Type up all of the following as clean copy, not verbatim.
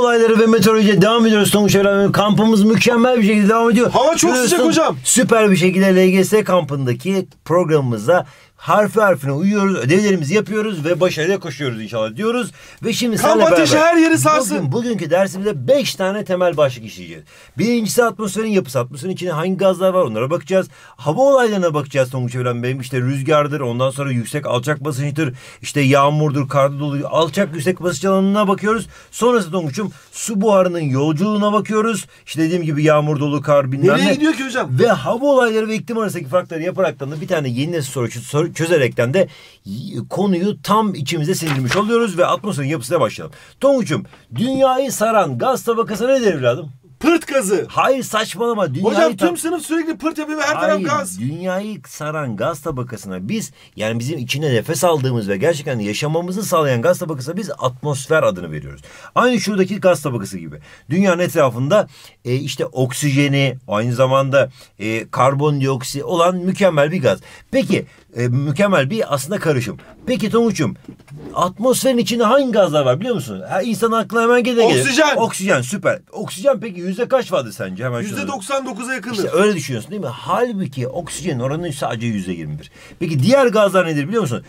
olayları ve meteorolojiye devam ediyoruz Tonguç Evren. Kampımız mükemmel bir şekilde devam ediyor. Hava çok sıcak hocam. Süper bir şekilde LGS kampındaki programımıza harfi harfine uyuyoruz, ödevlerimizi yapıyoruz ve başarıya koşuyoruz inşallah diyoruz. Ve şimdi kamp ateşi her yeri sarsın. Bugünkü dersimizde 5 tane temel başlık işleyeceğiz. Birincisi atmosferin yapısı. Atmosferin içinde hangi gazlar var onlara bakacağız. Hava olaylarına bakacağız Tonguç Evren Bey'im. İşte rüzgardır, ondan sonra yüksek alçak basınçtır, işte yağmurdur, karda dolu, alçak yüksek basınç alanına bakıyoruz. Sonrası Tonguç'um su buharının yolculuğuna bakıyoruz. İşte dediğim gibi yağmur, dolu, kar bilmem ne. Nereye gidiyor ki hocam? Ve hava olayları ve iklim arasındaki farkları yaparaktan da bir tane yeni nesil soru çözerekten de konuyu tam içimize sindirmiş oluyoruz ve atmosferin yapısına başlayalım. Tonguç'um, dünyayı saran gaz tabakası nedir evladım? Pırt gazı. Hayır, saçmalama. Hocam tüm sınıf sürekli pırt yapıyor ve her taraf gaz. Dünyayı saran gaz tabakasına biz, yani bizim içine nefes aldığımız ve gerçekten yaşamamızı sağlayan gaz tabakasına biz atmosfer adını veriyoruz. Aynı şuradaki gaz tabakası gibi. Dünyanın etrafında işte oksijeni, aynı zamanda karbondioksit olan mükemmel bir gaz. Peki mükemmel bir aslında karışım. Peki Tonguç'um, atmosferin içinde hangi gazlar var biliyor musun? İnsanın aklına hemen gelir. Oksijen. Oksijen, süper. Oksijen peki yüzde kaç vardı sence? Hemen %99'a yakındır. İşte öyle düşünüyorsun değil mi? Halbuki oksijenin oranı sadece %21. Peki diğer gazlar nedir biliyor musun?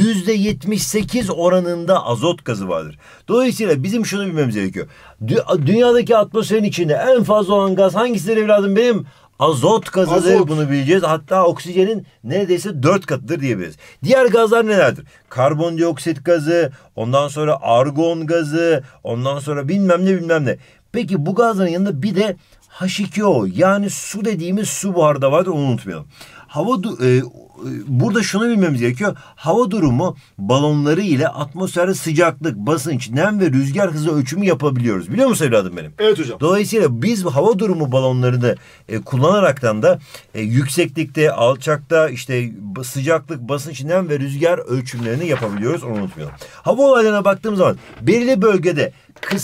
%78 oranında azot gazı vardır. Dolayısıyla bizim şunu bilmemiz gerekiyor. Dünyadaki atmosferin içinde en fazla olan gaz hangisidir evladım benim? Azot gazıdır. Azot. Bunu bileceğiz. Hatta oksijenin neredeyse 4 katıdır diyebiliriz. Diğer gazlar nelerdir? Karbondioksit gazı, ondan sonra argon gazı, ondan sonra bilmem ne. Peki bu gazların yanında bir de H2O, yani su dediğimiz su buharı da vardır, onu unutmayalım. Burada şunu bilmemiz gerekiyor. Hava durumu balonları ile atmosferde sıcaklık, basınç, nem ve rüzgar hızı ölçümü yapabiliyoruz. Biliyor musun evladım benim? Evet hocam. Dolayısıyla biz hava durumu balonlarını kullanaraktan da yükseklikte, alçakta, işte sıcaklık, basınç, nem ve rüzgar ölçümlerini yapabiliyoruz. Onu unutmayalım. Hava olaylarına baktığımız zaman belirli bölgede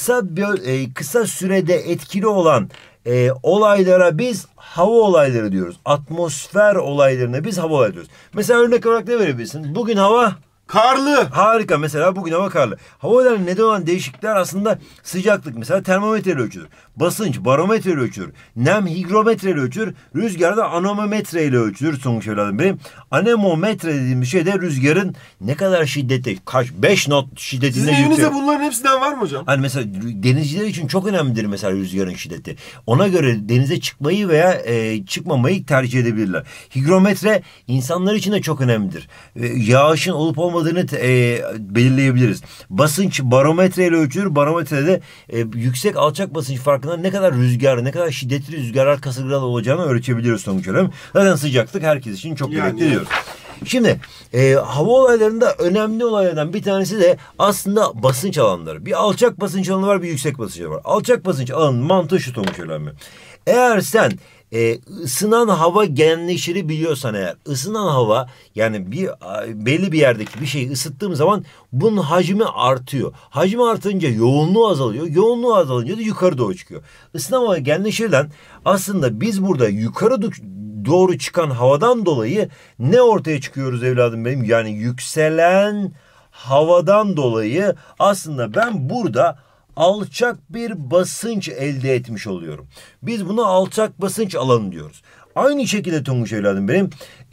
kısa sürede etkili olan olaylara biz hava olayları diyoruz. Atmosfer olaylarına biz hava olayları diyoruz. Mesela örnek olarak ne verebilirsin? Bugün hava karlı. Harika. Mesela bugün hava karlı. Hava olaylarının neden olan değişiklikler aslında sıcaklık mesela termometreyle ölçülür. Basınç barometreyle ölçülür. Nem higrometreyle ölçülür. Rüzgar da anemometreyle ölçülür sonuç evladım benim. Anemometre dediğimiz şey de rüzgarın ne kadar şiddetli, 5 not şiddetinde Sizin evinizde bunların hepsinden var mı hocam? Hani mesela denizciler için çok önemlidir mesela rüzgarın şiddeti. Ona göre denize çıkmayı veya çıkmamayı tercih edebilirler. Higrometre insanlar için de çok önemlidir. Yağışın olup olmadığını belirleyebiliriz. Basınç barometreyle ölçülür. Barometrede yüksek alçak basınç farkında ne kadar rüzgar, ne kadar şiddetli rüzgarlar, kasırgalar olacağını ölçebiliyoruz sonuç olarak. Zaten sıcaklık herkes için çok gerekli diyoruz. Şimdi hava olaylarında önemli olaylardan bir tanesi de aslında basınç alanları. Bir alçak basınç alanı var, bir yüksek basınç alanı var. Alçak basınç alanının mantığı şu Tonguç önemli. Eğer sen ısınan hava genleşiri biliyorsan eğer, ısınan hava yani belli bir yerdeki bir şeyi ısıttığım zaman bunun hacmi artıyor. Hacmi artınca yoğunluğu azalıyor. Yoğunluğu azalınca da yukarı doğru çıkıyor. Isınan hava genleşirden aslında biz burada yukarı doğru çıkan havadan dolayı ne ortaya çıkıyoruz evladım benim? Yani yükselen havadan dolayı aslında ben burada alçak bir basınç elde etmiş oluyorum. Biz buna alçak basınç alanı diyoruz. Aynı şekilde Tonguç evladım benim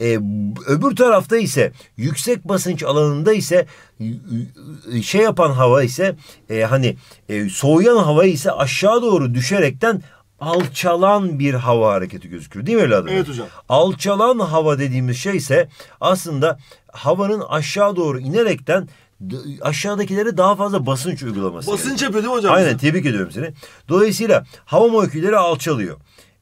öbür tarafta ise yüksek basınç alanında ise şey yapan hava ise soğuyan hava ise aşağı doğru düşerekten alçalan bir hava hareketi gözüküyor değil mi evladım? Evet hocam. Alçalan hava dediğimiz şey ise aslında havanın aşağı doğru inerekten aşağıdakilere daha fazla basınç uygulaması. Basınç yapıyor değil mi hocam? Aynen, tebrik ediyorum seni. Dolayısıyla hava molekülleri alçalıyor.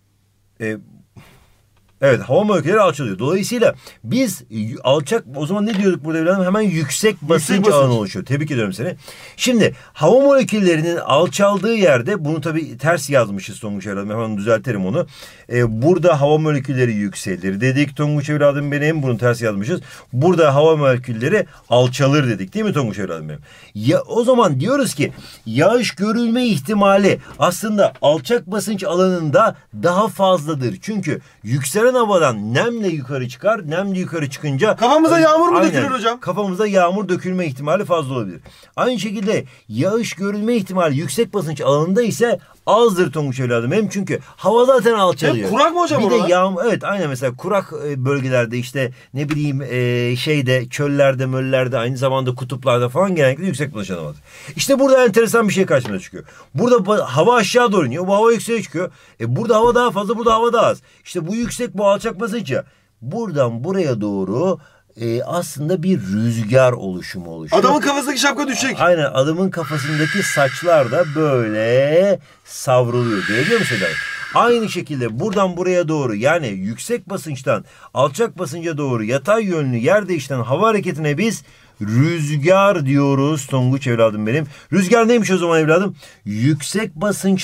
Evet, hava molekülleri alçalıyor. Dolayısıyla biz alçak, o zaman ne diyorduk burada evladım? Hemen yüksek basınç alanı oluşuyor. Tebrik ediyorum seni. Şimdi hava moleküllerinin alçaldığı yerde, bunu tabii ters yazmışız Tonguç evladım. Hemen düzeltelim onu. Burada hava molekülleri yükselir dedik Tonguç evladım benim. Bunu ters yazmışız. Burada hava molekülleri alçalır dedik değil mi Tonguç evladım benim? Ya, o zaman diyoruz ki yağış görülme ihtimali aslında alçak basınç alanında daha fazladır. Çünkü yükselen Rüzgaran havadan nemle yukarı çıkar. Nemle yukarı çıkınca... Kafamıza yağmur mu Aynen, dökülür hocam? Kafamıza yağmur dökülme ihtimali fazla olabilir. Aynı şekilde yağış görülme ihtimali yüksek basınç alanında ise azdır Tonguç evladım. Hem çünkü hava zaten alçalıyor. Hep kurak mı hocam Bir de oralar? yağmur, evet aynen, mesela kurak bölgelerde, işte ne bileyim şeyde, çöllerde, möllerde, aynı zamanda kutuplarda falan genellikle yüksek basınç alanı vardır. İşte burada enteresan bir şey karşımıza çıkıyor. Burada hava aşağı doğru iniyor. Bu hava yükseğe çıkıyor. Burada hava daha fazla, burada hava daha az. İşte bu yüksek, bu alçak basınç ya. Buradan buraya doğru aslında bir rüzgar oluşumu oluşuyor. Adamın kafasındaki şapka düşecek. Aynen, adamın kafasındaki saçlar da böyle savruluyor. Görebiliyor musun? Aynı şekilde buradan buraya doğru, yani yüksek basınçtan alçak basınca doğru yatay yönlü yer değiştiren hava hareketine biz rüzgar diyoruz Tonguç evladım benim. Rüzgar neymiş o zaman evladım? Yüksek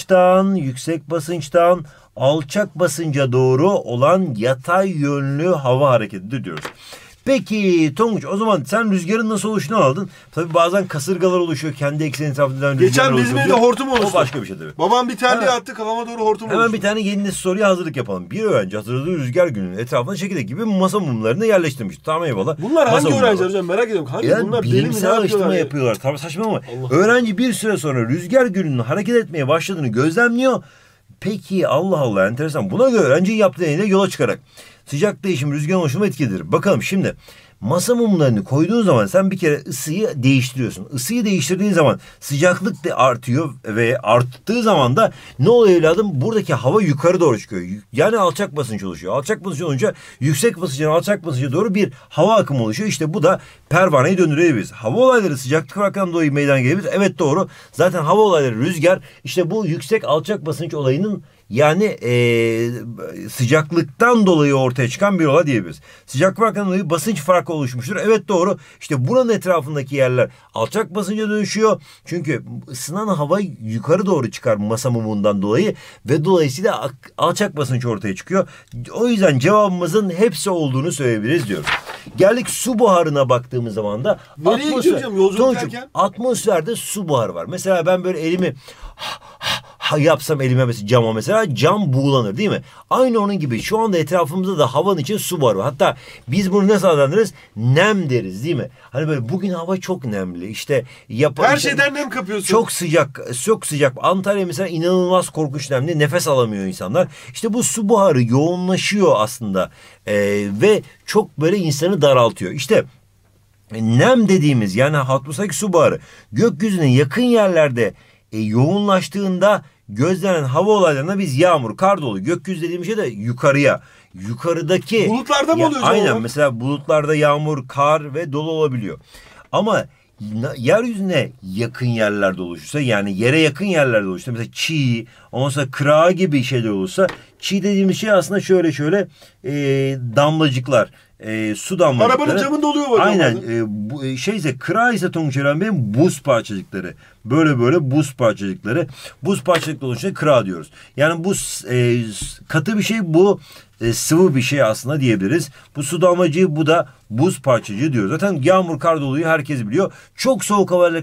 basınçtan alçak basınca doğru olan yatay yönlü hava hareketidir diyoruz. Peki Tonguç, o zaman sen rüzgarın nasıl oluşunu aldın. Tabii bazen kasırgalar oluşuyor. Kendi ekseni etrafında rüzgarlar Geçen oluşuyor. bizim evde hortum oluştu. O başka bir şey tabii. Babam bir terliğe Hemen- attı, kafama doğru hortum Hemen oluştu. bir tane yeni nesil soruya hazırlık yapalım. Bir öğrenci hatırladığı rüzgar gününün etrafına çekirdek gibi masa mumlarını yerleştirmiş. Tamam, eyvallah. Bunlar Masa hangi mumları öğrenciler var. hocam, merak ediyorum. Hangi Yani bunlar deli mi, ne bilimsel araştırma yapıyorlar ya? yapıyorlar. Tabii saçma ama Allah. öğrenci bir süre sonra rüzgar gülünün hareket etmeye başladığını gözlemliyor. Peki Allah Allah, enteresan. Buna göre öğrenci yaptığı deneyle yola çıkarak sıcak değişim rüzgarın oluşumu etkilidir. Bakalım şimdi. Masa mumlarını koyduğun zaman sen bir kere ısıyı değiştiriyorsun. Isıyı değiştirdiğin zaman sıcaklık da artıyor ve arttığı zaman da ne oluyor evladım? Buradaki hava yukarı doğru çıkıyor. Yani alçak basınç oluşuyor. Alçak basınç olunca yüksek basınçtan alçak basınca doğru bir hava akımı oluşuyor. İşte bu da pervaneyi döndürebiliriz. Hava olayları sıcaklık farkından dolayı meydana gelebilir. Evet, doğru. Zaten hava olayları rüzgar, işte bu yüksek alçak basınç olayının, yani sıcaklıktan dolayı ortaya çıkan bir olay diyebiliriz. Sıcaklık farkından dolayı basınç farkı oluşmuştur. Evet, doğru. İşte buranın etrafındaki yerler alçak basınca dönüşüyor. Çünkü ısınan hava yukarı doğru çıkar masa mumundan dolayı ve dolayısıyla alçak basınç ortaya çıkıyor. O yüzden cevabımızın hepsi olduğunu söyleyebiliriz diyoruz. Geldik su buharına baktığımız zaman da Nereye gidiyor hocam yolculuk Tonguç'um, derken? atmosferde su buharı var. Mesela ben böyle elimi yapsam elime, mesela cama, mesela cam buğulanır değil mi? Aynı onun gibi şu anda etrafımızda da havanın içinde su buharı var. Hatta biz bunu nasıl adlandırırız? Nem deriz değil mi? Hani böyle bugün hava çok nemli. İşte Her şeyden nem kapıyorsun. çok sıcak, çok sıcak. Antalya mesela inanılmaz korkunç nemli. Nefes alamıyor insanlar. İşte bu su buharı yoğunlaşıyor aslında. Ve çok böyle insanı daraltıyor. İşte nem dediğimiz, yani atmosferdeki su buharı gökyüzüne yakın yerlerde yoğunlaştığında gözlenen hava olaylarına biz yağmur, kar dolu. Gökyüzü dediğim şey de yukarıya. Yukarıdaki... Bulutlarda mı oluyor hocam Aynen, o? mesela bulutlarda yağmur, kar ve dolu olabiliyor. Ama yeryüzüne yakın yerlerde oluşursa, yani yere yakın yerlerde oluşursa, mesela çiğ, ondan sonra kırağı gibi şeyler olursa, çiğ dediğimiz şey aslında şöyle damlacıklar, su damlacıkları. Arabanın camında oluyor hocam. Aynen. Şeyse, kırağı ise Tonguç Eren Bey'in buz parçacıkları. Böyle buz parçacıkları. Buz parçacıkları oluşunca kırağı diyoruz. Yani bu katı bir şey, bu sıvı bir şey aslında diyebiliriz. Bu su damlacığı, bu da buz parçacığı diyoruz. Zaten yağmur, kar doluyu herkes biliyor. Çok soğuk havayla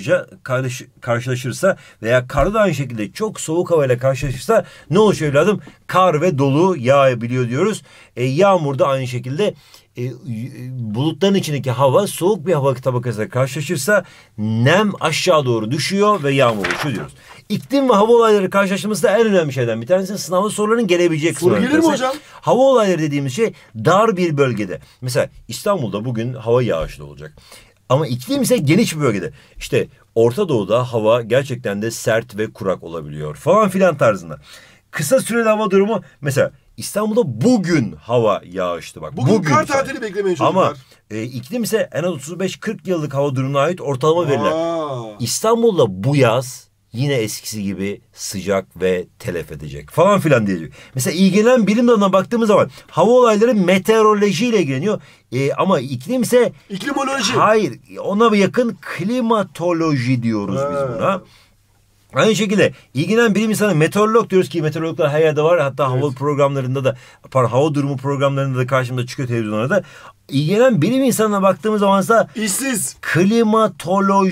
karşılaşırsa veya kar da aynı şekilde çok soğuk havayla karşılaşırsa ne oluşuyor evladım? Kar ve dolu yağabiliyor diyoruz. Yağmur da aynı şekilde bulutların içindeki hava soğuk bir hava tabakasıyla karşılaşırsa nem aşağı doğru düşüyor ve yağmur oluşuyor diyoruz. İklim ve hava olayları karşılaştırması da en önemli şeyden bir tanesi. Sınavda soruların gelebilecek Soru kısımlar. gelir mi hocam? Hava olayları dediğimiz şey dar bir bölgede. Mesela İstanbul'da bugün hava yağışlı olacak. Ama iklim ise geniş bir bölgede. İşte Orta Doğu'da hava gerçekten de sert ve kurak olabiliyor falan filan tarzında. Kısa süreli hava durumu, mesela İstanbul'da bugün hava yağışlı bak. Bugün kar sadece. tatili beklemeyin çocuklar. Ama iklim ise en az 35-40 yıllık hava durumuna ait ortalama veriler. İstanbul'da bu yaz yine eskisi gibi sıcak ve telef edecek falan filan diyecek. Mesela ilgilenen bilim dalına baktığımız zaman hava olayları meteorolojiyle ilgileniyor. Ama iklim ise... İklimoloji. Hayır, ona yakın klimatoloji diyoruz biz buna. Aynı şekilde ilgilenen bilim insanı meteorolog diyoruz ki meteorologlar her yerde var. Hatta hava programlarında da, hava durumu programlarında da karşımıza çıkıyor televizyonlarda. İlgilenen bilim insanına baktığımız zaman ise İşsiz.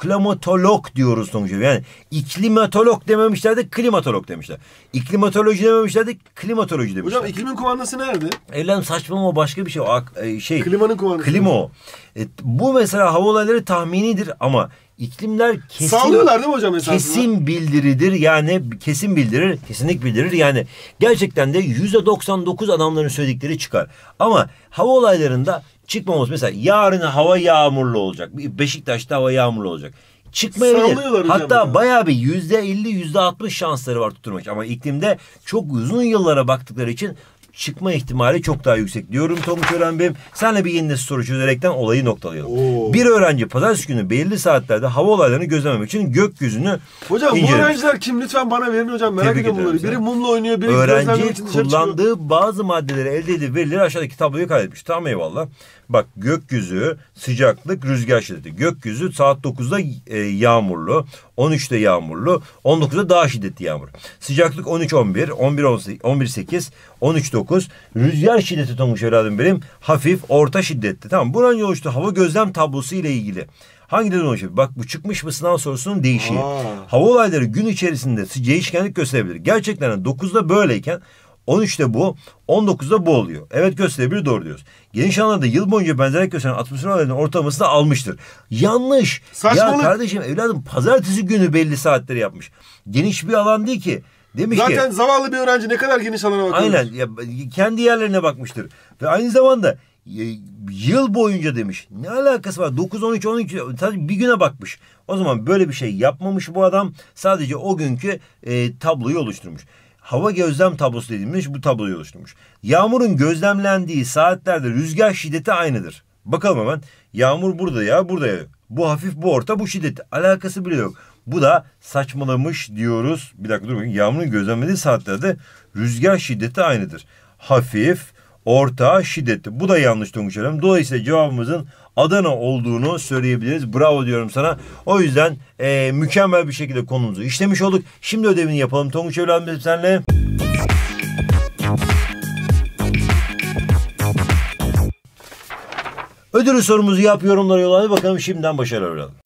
klimatolog diyoruz sonuçta. Yani iklimatolog dememişler de klimatolog demişler. İklimatoloji dememişler de klimatoloji demişler. Hocam iklimin kumandası nerede? Evladım saçmalama, o başka bir şey. O, Klimanın kumandası. Klima o. Bu mesela hava olayları tahminidir ama iklimler kesin. Sağlıyorlar değil mi hocam esasında? Kesin bildiridir, yani kesin bildirir, kesinlik bildirir. Yani gerçekten de %99 adamların söyledikleri çıkar. Ama hava olaylarında çıkmamız, mesela yarın hava yağmurlu olacak. Beşiktaş'ta hava yağmurlu olacak. Çıkmayabilir. Hatta hocam bayağı bir %50, %60 şansları var tutturmak. Ama iklimde çok uzun yıllara baktıkları için çıkma ihtimali çok daha yüksek diyorum Tonguç öğrenmem. Senle bir yeni soru çözerekten olayı noktalayalım. Bir öğrenci pazartesi günü belirli saatlerde hava olaylarını gözlememek için gökyüzünü hocam incelemiş. bu öğrenciler kim? Lütfen bana verin hocam. Merak ediyorum bunları. Biri mumla oynuyor, biri öğrenci kullandığı bazı maddeleri elde edip verileri aşağıdaki tabloyu kaydetmiş. Tamam, eyvallah. Bak, gökyüzü, sıcaklık, rüzgar şiddeti. Gökyüzü saat 9'da yağmurlu, 13'te yağmurlu, 19'da daha şiddetli yağmur. Sıcaklık 13-11, 11-8, 13-9. Rüzgar şiddeti Tonguç evladım benim hafif, orta şiddetli. Tamam, buranın oluştuğu hava gözlem tablosu ile ilgili. Hangileri oluşuyor? Bak, bu çıkmış mı sınav sorusunun değişiği. Hava olayları gün içerisinde değişkenlik gösterebilir. Gerçekten 9'da böyleyken 13'te bu, 19'da bu oluyor. Evet, gösterebilir, doğru diyoruz. Geniş alanlarda yıl boyunca benzerlik gösteren atmosfer olaylarının ortalamasını almıştır. Yanlış. Saçmalık. Ya kardeşim, evladım, pazartesi günü belli saatleri yapmış. Geniş bir alan değil ki. Demiş zaten ki, zavallı bir öğrenci ne kadar geniş alana bakıyor. aynen ya, kendi yerlerine bakmıştır. Ve aynı zamanda yıl boyunca demiş. Ne alakası var? 9, 13, 12 sadece bir güne bakmış. O zaman böyle bir şey yapmamış bu adam. Sadece o günkü tabloyu oluşturmuş. Hava gözlem tablosu dediğimiz bu tabloyu oluşturmuş. Yağmurun gözlemlendiği saatlerde rüzgar şiddeti aynıdır. Bakalım hemen. Yağmur burada ya, burada ya. Bu hafif, bu orta, bu şiddet. Alakası bile yok. Bu da saçmalamış diyoruz. Bir dakika dur bakayım. Yağmurun gözlemlendiği saatlerde rüzgar şiddeti aynıdır. Hafif, orta, şiddetli. Bu da yanlış Tonguç Hanım. Dolayısıyla cevabımızın Adana olduğunu söyleyebiliriz. Bravo diyorum sana. O yüzden mükemmel bir şekilde konumuzu işlemiş olduk. Şimdi ödevini yapalım Tonguç evladım senle. Ödülü sorumuzu yap, yorumlara yolla. Bakalım, şimdiden başarılar.